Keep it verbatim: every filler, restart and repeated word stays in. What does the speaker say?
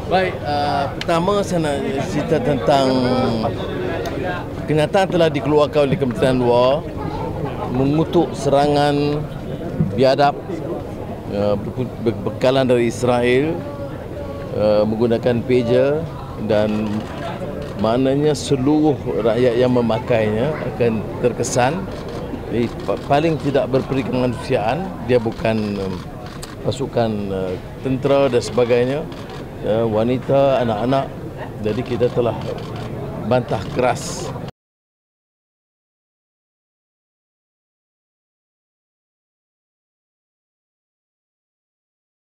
Baik, uh, pertama saya nak cerita tentang kenyataan telah dikeluarkan oleh Kementerian Luar mengutuk serangan biadab uh, berbekalan dari Israel uh, menggunakan pager, dan maknanya seluruh rakyat yang memakainya akan terkesan eh, paling tidak berperi kemanusiaan. Dia bukan um, pasukan uh, tentera dan sebagainya, uh, wanita, anak-anak. Jadi kita telah bantah keras